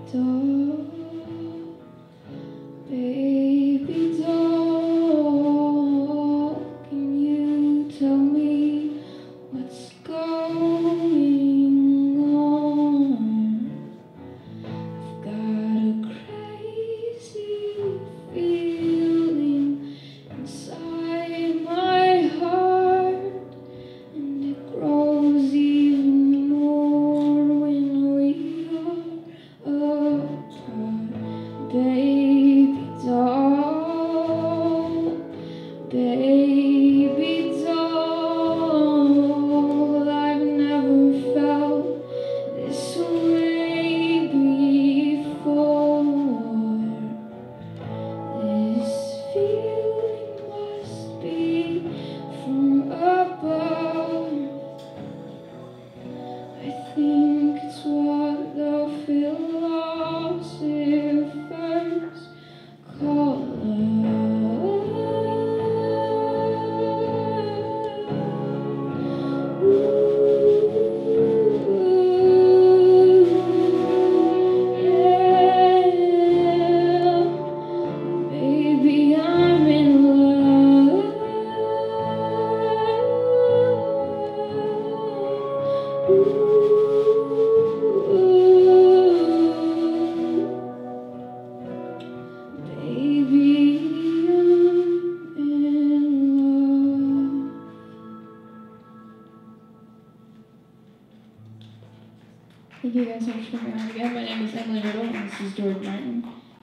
doll, baby doll, can you tell me what's going on? I've got a crazy feeling inside my heart, and it grows even more when we are apart. Baby doll, baby doll, I've never felt this way before. This feeling must be from above. I think it's what the philosophers call love. Yeah, baby, I'm in love. Baby, I'm in love. Thank you guys so much for coming on again. My name is Riddle, and this is George Martin.